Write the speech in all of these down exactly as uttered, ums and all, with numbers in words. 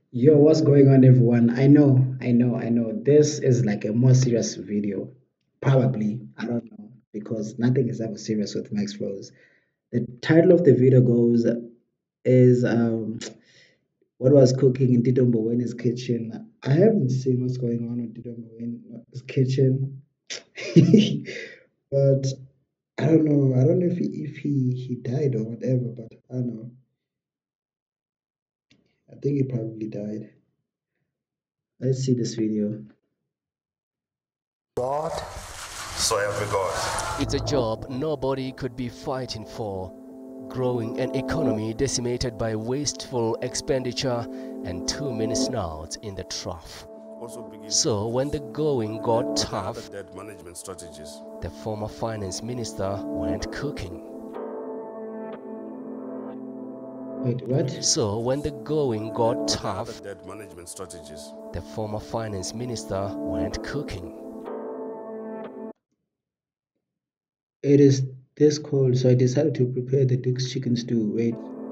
Yo, what's going on, everyone? I know, I know, I know. This is like a more serious video. Probably, I don't know, because nothing is ever serious with Max Flows. The title of the video goes is um what was cooking in Tito Mbowene's kitchen. I haven't seen what's going on in Tito Mbowene's kitchen, but I don't know. I don't know if he if he he died or whatever, but I don't know. I think he probably died. Let's see this video. God, so help me God. It's a job nobody could be fighting for. Growing an economy decimated by wasteful expenditure and too many snouts in the trough. So when the going got tough, Debt management strategies. the former finance minister went cooking. Wait, what? So when the going got tough, Debt management strategies. the former finance minister went cooking. It is this cold, so I decided to prepare the Duke's chicken stew. Wait.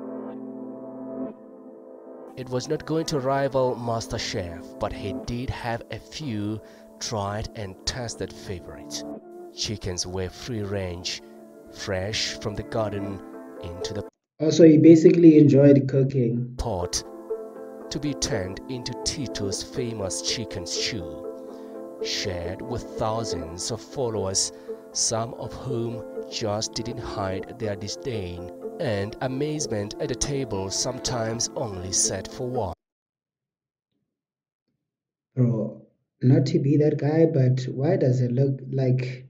It was not going to rival MasterChef, but he did have a few tried and tested favorites. Chickens were free range, fresh from the garden into the Also, he basically enjoyed cooking. pot to be turned into Tito's famous chicken stew, shared with thousands of followers, some of whom just didn't hide their disdain and amazement at the table, sometimes only set for one. Bro, not to be that guy, but why does it look like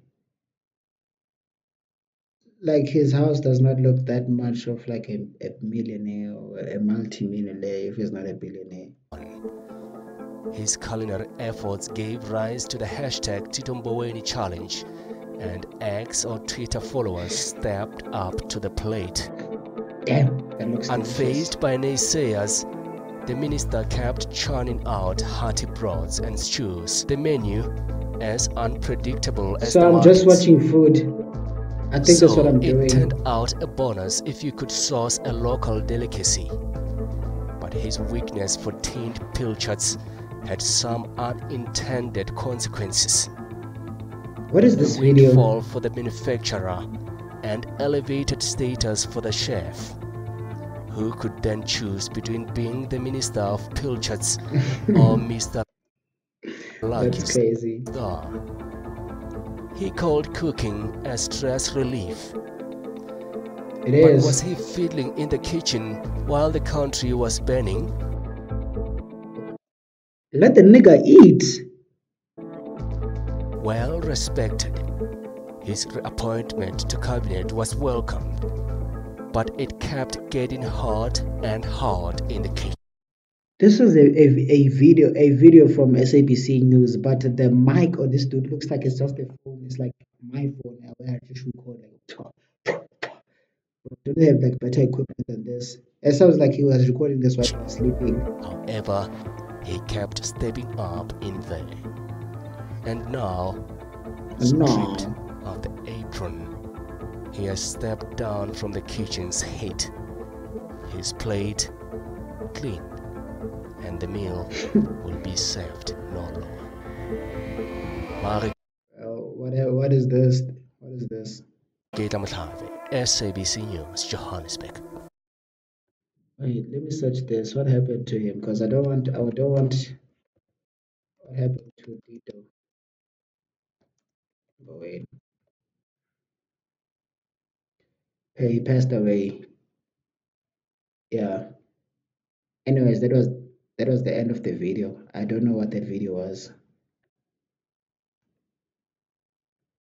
like his house does not look that much of like a, a millionaire or a multi-millionaire if he's not a billionaire? His culinary efforts gave rise to the hashtag Tito Mboweni Challenge, and X or Twitter followers stepped up to the plate. Damn, that looks delicious. Unfazed by naysayers, the minister kept churning out hearty broths and stews. The menu, as unpredictable as So the I'm just markets. watching food. I think So that's what I'm it doing. turned out a bonus if you could source a local delicacy. But his weakness for tinned pilchards had some unintended consequences. What is A this video? windfall for the manufacturer and elevated status for the chef, who could then choose between being the minister of pilchards or Mister That's Lucky's crazy. star. He called cooking a stress relief. It But is. was he fiddling in the kitchen while the country was burning? Let the nigga eat. Well respected, his appointment to cabinet was welcomed, but it kept getting hot and hot in the kitchen. This was a, a, a video a video from S A B C News, but the mic on this dude looks like it's just a phone. It's like my phone now where I just record like don't they have like better equipment than this? It sounds like he was recording this while he was sleeping. However, he kept stepping up in there. And now, stripped No. of the apron, he has stepped down from the kitchen's heat. His plate clean, and the meal will be served no longer. Marek Oh, whatever. What is this? What is this? Mhlave, S A B C News, Johannesburg. Wait, let me search this. What happened to him? Because I don't want. I don't want. What happened to Tito? Oh, wait. Hey, he passed away. Yeah. Anyways, that was that was the end of the video. I don't know what that video was.